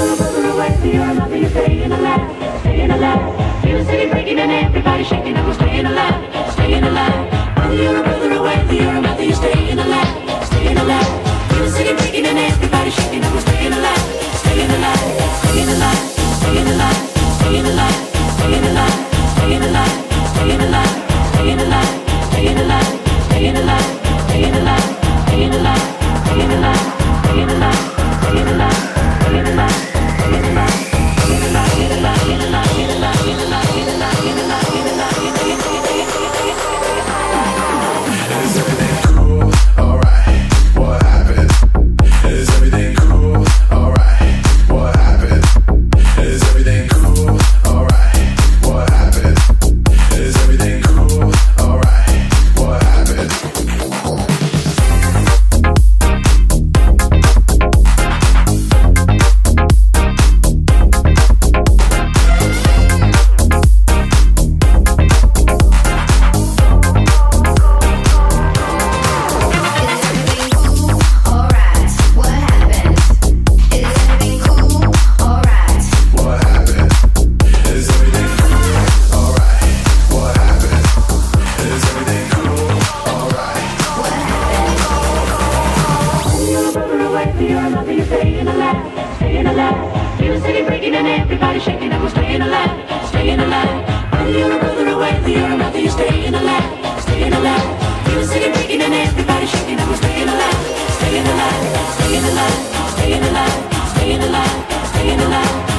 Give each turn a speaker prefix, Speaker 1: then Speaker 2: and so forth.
Speaker 1: You're further away, you're a mother, you're staying alive, staying alive. Feel the city breaking and everybody shaking, and we're staying alive, staying alive. Whether you're a brother away, you're a mother, you're staying alive, staying alive. Feel the city breaking and everybody shaking, and we're staying alive, staying alive, staying alive, staying alive, staying alive, staying alive, staying alive, staying alive, staying alive, staying alive, staying alive, staying alive, staying alive, staying alive, staying alive, staying alive, staying alive, staying alive.
Speaker 2: Is everything cool? Alright, what happened? Is everything cool? Alright, what happened? Is everything cool? Alright, what happened? Is everything cool? Alright, what happened?
Speaker 1: You're a mother, you're staying alive, staying alive. Feel the city breaking and everybody shaking, and we're staying alive, staying alive. Whether you're a brother away, you're a mother, you're staying alive, staying alive. Feel the city breaking and everybody shaking, and we're staying alive, staying alive, staying alive, staying alive, staying alive, staying alive.